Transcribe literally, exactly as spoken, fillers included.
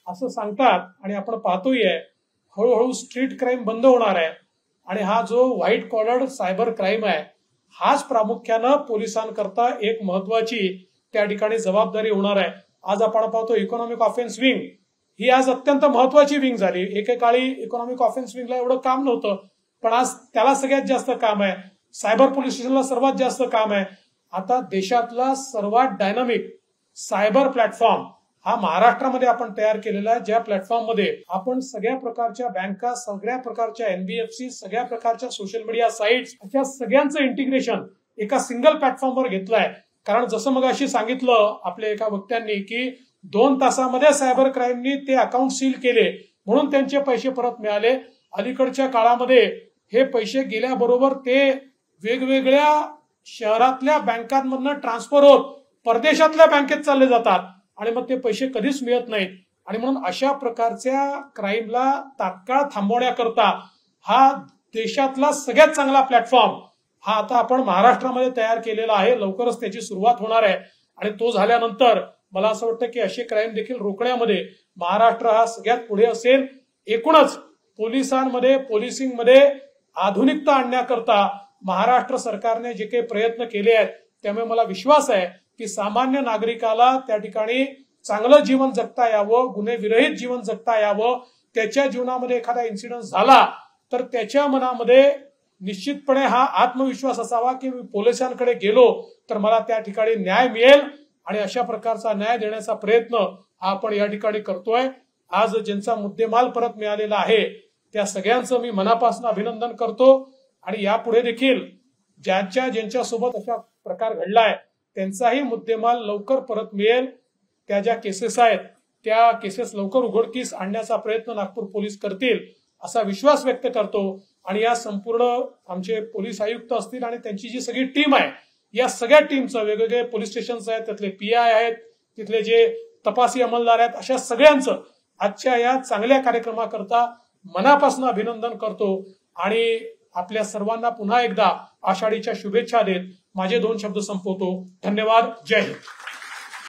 असं सांगतात आणि आपण पाहतोय हळूहळू स्ट्रीट क्राईम बंद होणार आहे आणि हा जो व्हाईट कॉलर सायबर क्राईम आहे हाच प्रामुख्यानं पोलिसांकरता एक महत्वाची त्या ठिकाणी जबाबदारी होणार आहे। आज आपण पाहतो इकॉनॉमिक ऑफेन्स विंग ही आज अत्यंत महत्वाची विंग झाली। एकेकाळी इकॉनॉमिक ऑफेन्स विंगला एवढं काम नव्हतं, पण आज त्याला सगळ्यात जास्त काम आहे। सायबर पोलीस स्टेशनला सर्वात जास्त काम आहे। आता देशातला सर्वात डायनामिक सायबर प्लॅटफॉर्म हा महाराष्ट्रामध्ये आपण तयार केलेला आहे, ज्या प्लॅटफॉर्म मध्ये आपण सगळ्या प्रकारच्या बँका, सगळ्या प्रकारच्या एनबीएफसी, सगळ्या प्रकारच्या सोशल मीडिया साइट्स अशा सगळ्यांचं इंटिग्रेशन एका सिंगल प्लॅटफॉर्मवर घेतलंय। कारण जसं मग अशी सांगितलं आपल्या एका वक्त्यांनी की दोन तासामध्ये सायबर क्राईमनी ते अकाउंट सील केले म्हणून त्यांचे पैसे परत मिळाले। अलीकडच्या काळामध्ये हे पैसे गेल्याबरोबर ते वेगवेगळ्या शहरातल्या बँकांमधून ट्रान्सफर होत परदेशातल्या बँकेत चालले जातात आणि मग ते पैसे कधीच मिळत नाहीत। आणि म्हणून अशा प्रकारच्या क्राईमला तात्काळ थांबवण्याकरता हा देशातला सगळ्यात चांगला प्लॅटफॉर्म हा आता आपण महाराष्ट्रामध्ये तयार केलेला आहे। लवकरच त्याची सुरुवात होणार आहे आणि तो झाल्यानंतर मला असं वाटतं की असे क्राईम देखील रोखण्यामध्ये महाराष्ट्र हा सगळ्यात पुढे असेल। एकूणच पोलिसांमध्ये पोलिसिंगमध्ये आधुनिकता आणण्याकरता महाराष्ट्र सरकारने जे काही प्रयत्न केले आहेत त्यामुळे मला विश्वास आहे की सामान्य नागरिकाला त्या ठिकाणी चांगलं जीवन जगता यावं, गुन्हे विरहित जीवन जगता यावं। त्याच्या जीवनामध्ये एखादा इन्सिडेंट झाला तर त्याच्या मनामध्ये निश्चितपणे हा आत्मविश्वास असावा की मी पोलिसांकडे गेलो तर मला त्या ठिकाणी न्याय मिळेल आणि अशा प्रकारचा न्याय देण्याचा प्रयत्न आपण या ठिकाणी करतोय। आज ज्यांचा मुद्देमाल परत मिळालेला आहे त्या सगळ्यांचं मी मनापासून अभिनंदन करतो आणि यापुढे देखील ज्यांच्या ज्यांच्या सोबत अशा प्रकार घडलाय त्यांचाही मुद्देमाल लवकर परत मिळेल। त्या ज्या केसेस आहेत त्या केसेस लवकर उघडकीस आणण्याचा प्रयत्न नागपूर पोलीस करतील असा विश्वास व्यक्त करतो। आणि या संपूर्ण आमचे पोलीस आयुक्त असतील आणि त्यांची जी सगळी टीम आहे या सगळ्या टीमचं वेगवेगळे पोलीस स्टेशन्स आहेत, त्यातले पी आय आहेत, तिथले जे तपासी अंमलदार आहेत, अशा सगळ्यांचं आजच्या या चांगल्या कार्यक्रमाकरता मनापासून अभिनंदन करतो आणि आपल्या सर्वांना पुन्हा एकदा आषाढीच्या शुभेच्छा देत माझे दोन शब्द संपवतो। धन्यवाद। जय हिंद।